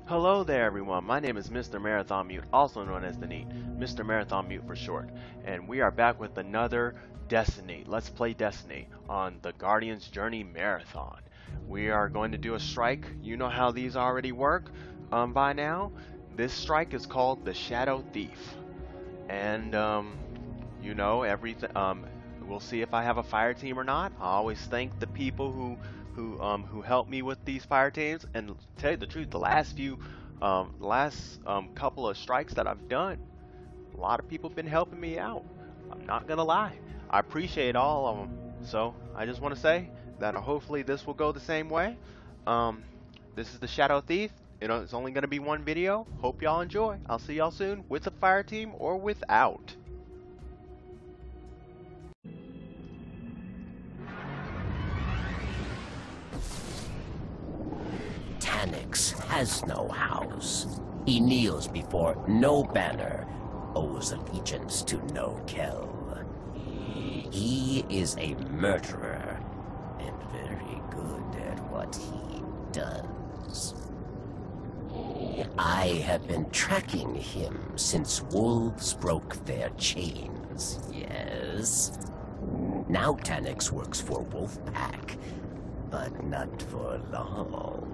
Hello there everyone, my name is Mr. Marathon Mute, also known as the NEAT, Mr. Marathon Mute for short, and we are back with another Destiny, Let's Play Destiny, on the Guardian's Journey Marathon. We are going to do a strike. You know how these already work by now. This strike is called the Shadow Thief, and you know, we'll see if I have a fire team or not. I always thank the people who helped me with these fire teams, and to tell you the truth, the last couple of strikes that I've done, a lot of people have been helping me out. I'm not gonna lie, I appreciate all of them. So I just want to say that hopefully this will go the same way. This is the Shadow Thief. You know, it's only gonna be one video. Hope y'all enjoy. I'll see y'all soon with a fire team or without. Tanix has no house. He kneels before no banner, owes allegiance to no kell. He is a murderer, and very good at what he does. I have been tracking him since wolves broke their chains, yes. Now Tanix works for Wolfpack, but not for long.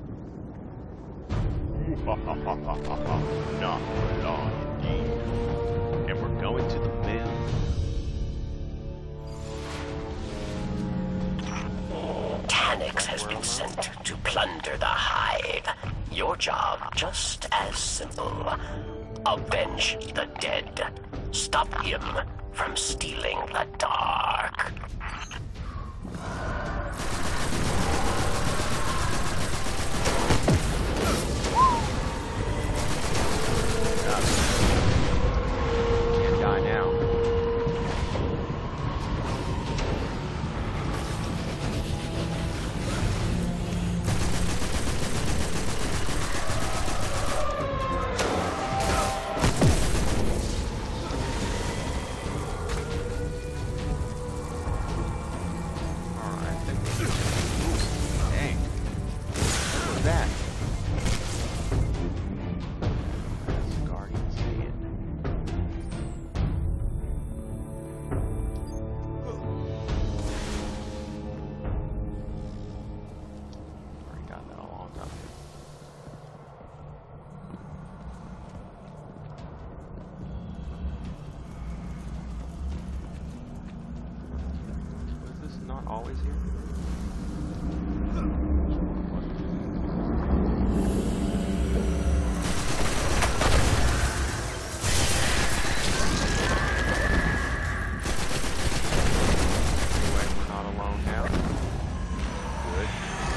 Not for long indeed. And we're going to the mill. Tanix has been sent to plunder the hive. Your job just as simple. Avenge the dead. Stop him from stealing the dark. Can't die now. Not always here. Anyway, we're not alone now. Good.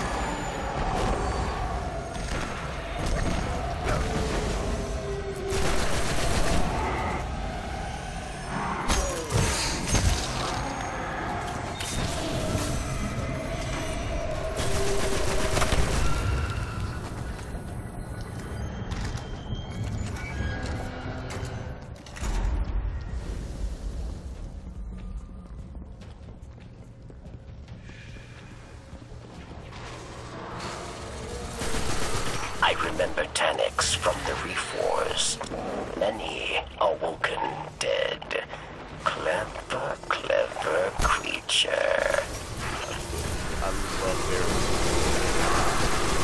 I remember Tanix from the Reef Wars. Many awoken dead. Clever, clever creature. I love their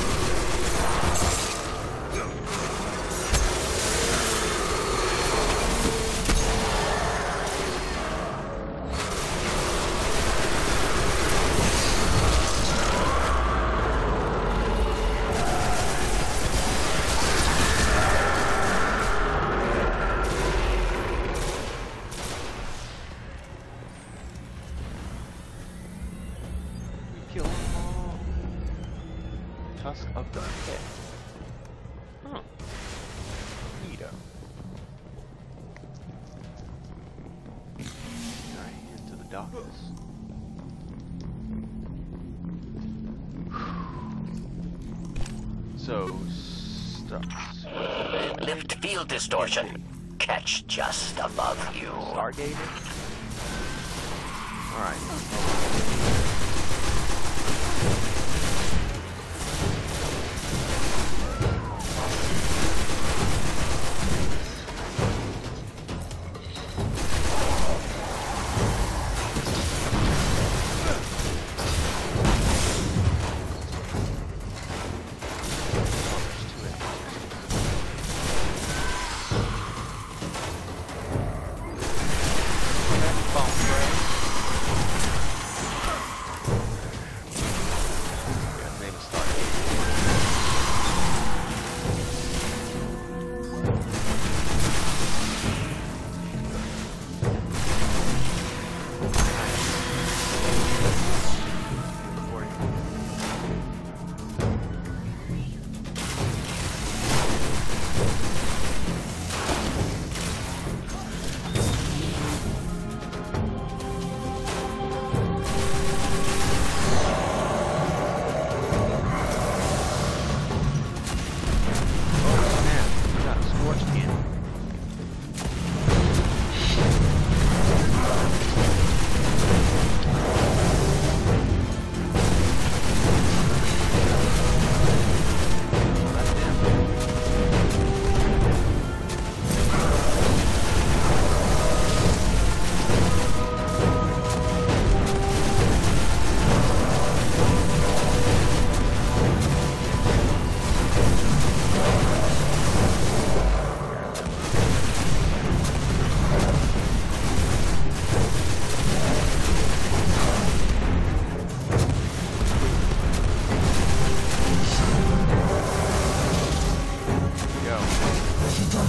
kill them all. Tusk of the pit. Huh. Neato. Alright, into the docks. So, stuff. Lift field distortion. Catch just above you. Stargated? Alright.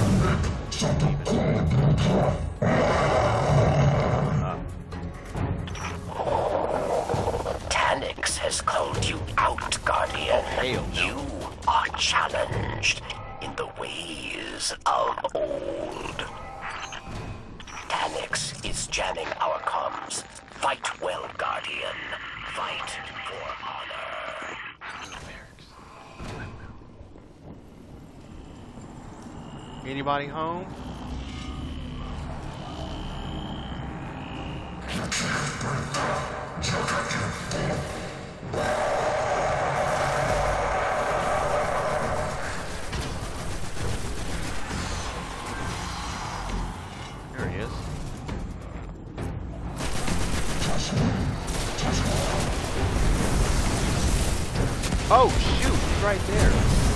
Tanix has called you out, Guardian. Hell no. You are challenged in the ways of old. Tanix is jamming our comms. Fight well, Guardian. Fight for honor. Anybody home? There he is. Oh shoot, he's right there.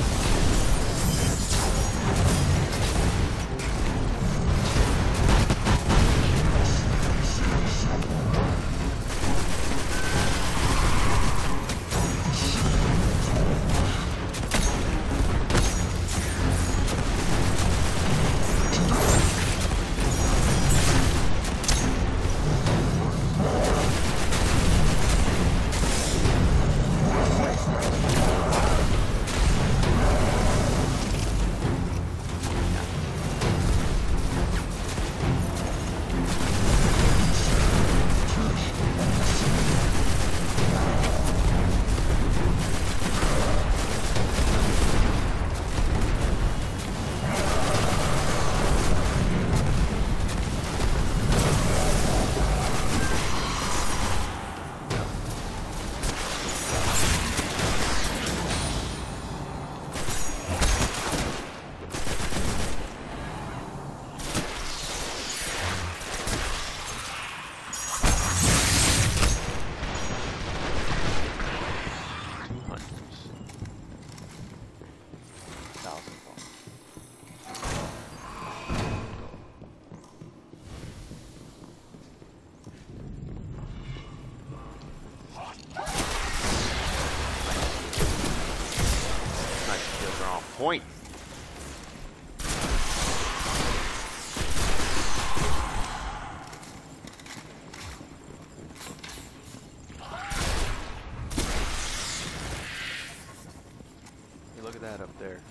Point. Hey, look at that up there.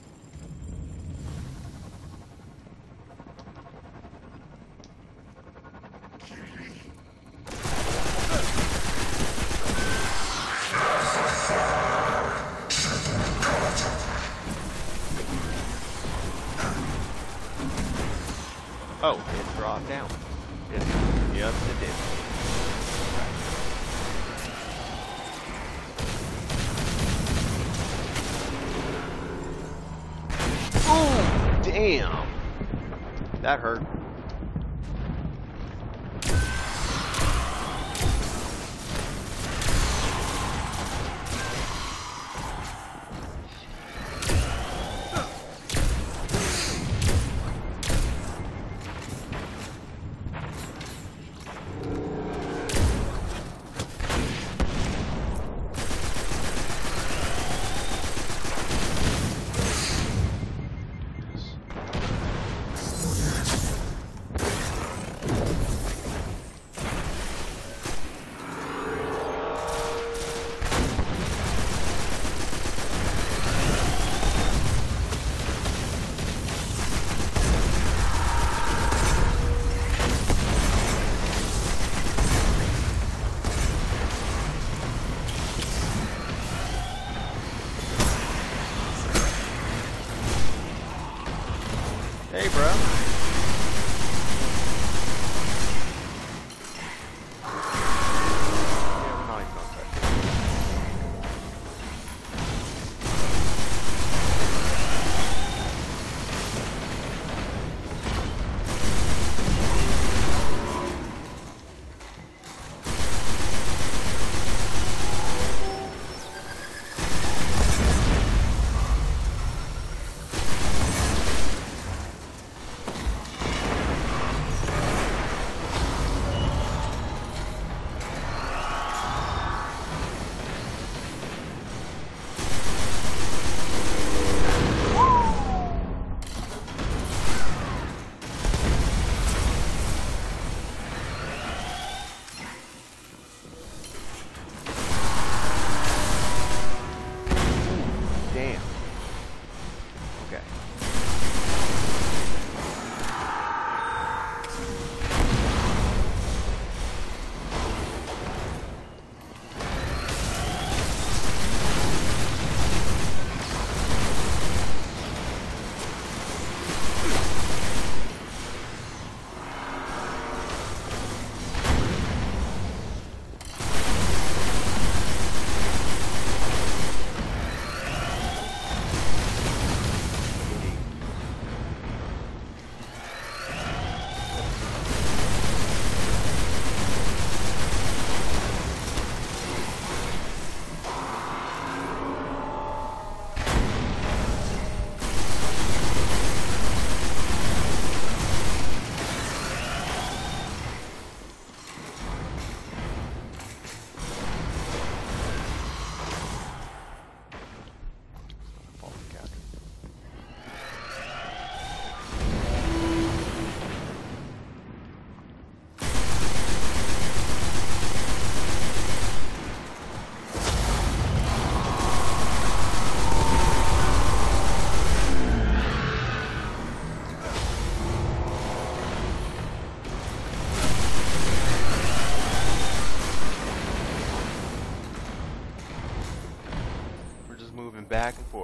Oh, it dropped down. Yep, it did. Ooh, damn. That hurt. Hey, bro. Yeah, we're not even gonna touch it.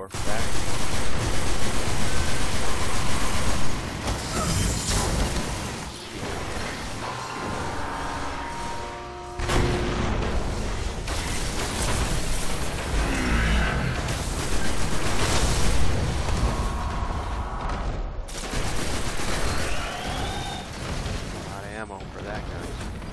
power back. Ammo for that gun.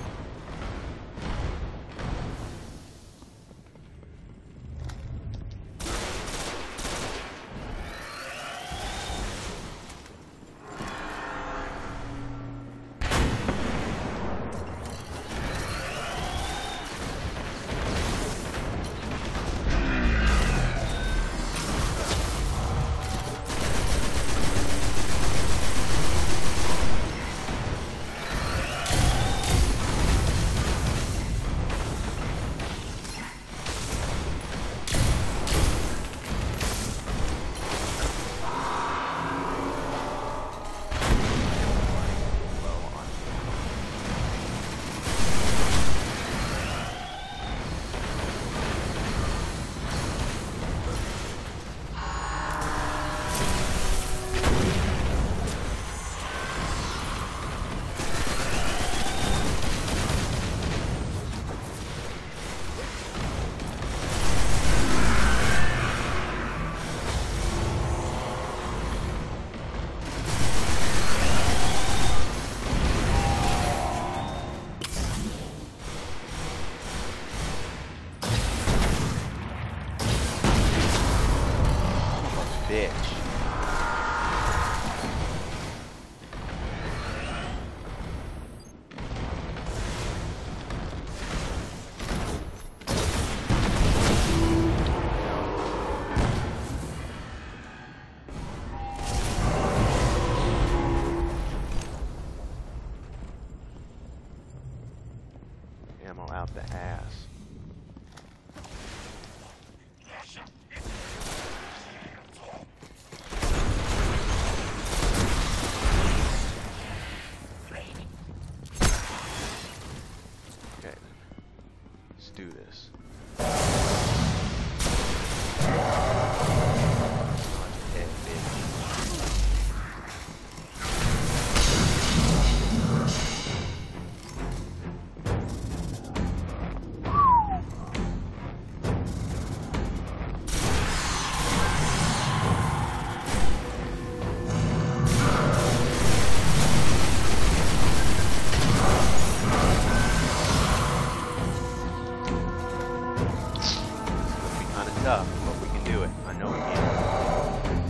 Bitch. Ammo out the ass. Okay, let's do this. Tough, but we can do it. I know we can.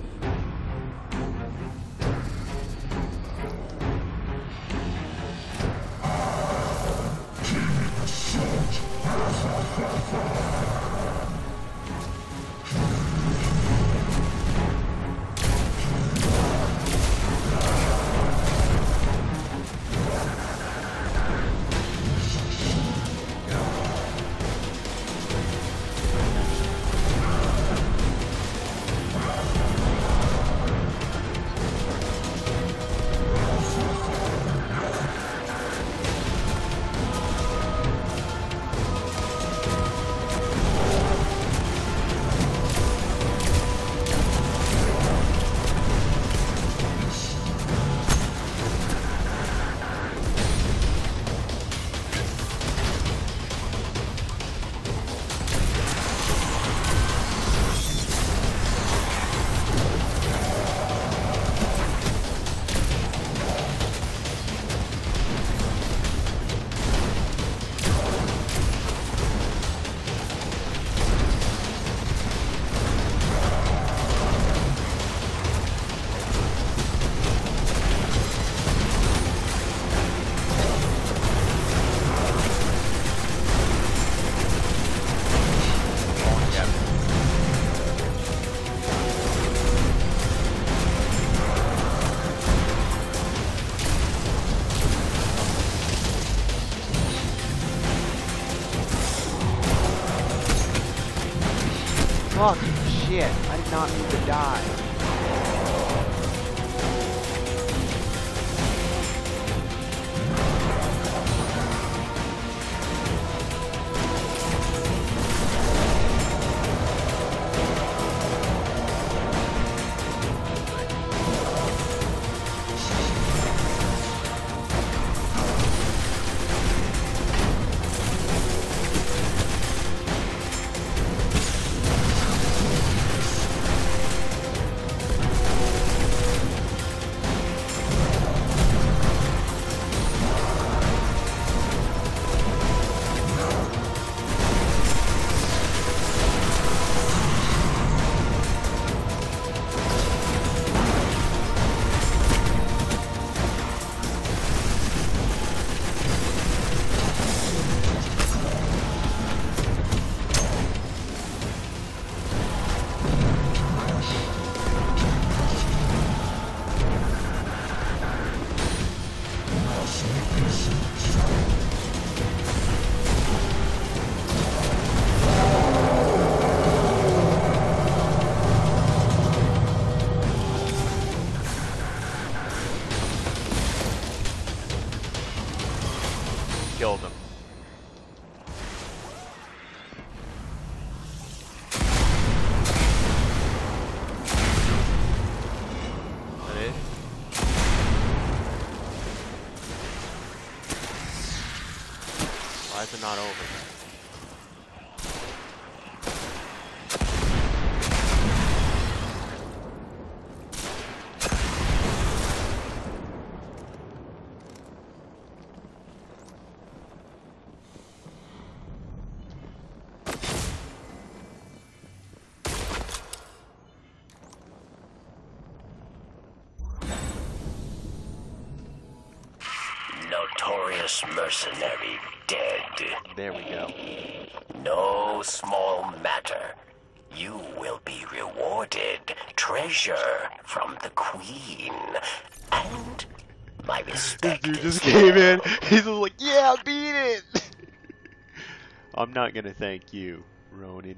Fucking shit, I did not mean to die. killed him. Is that it? Why is it not over? Notorious mercenary dead. There we go. No small matter. You will be rewarded treasure from the Queen. And my respect Dude is just came in. He's just like, yeah, beat it. I'm not gonna thank you, Ronin.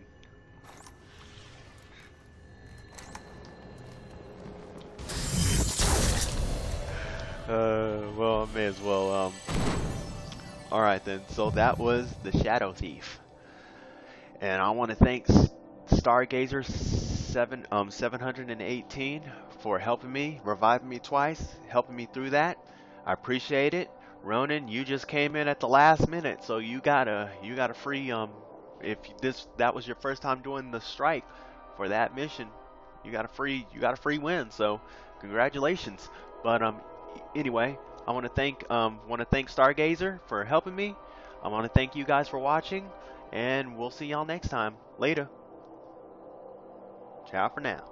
Well, I may as well, Alright then, so that was the Shadow Thief. And I want to thank Stargazer 718 for helping me, reviving me twice, helping me through that. I appreciate it. Ronin, you just came in at the last minute, so you got a free if that was your first time doing the strike for that mission, you got a free win. So congratulations. But anyway, I want to thank Stargazer for helping me. I want to thank you guys for watching, and we'll see y'all next time. Later. Ciao for now.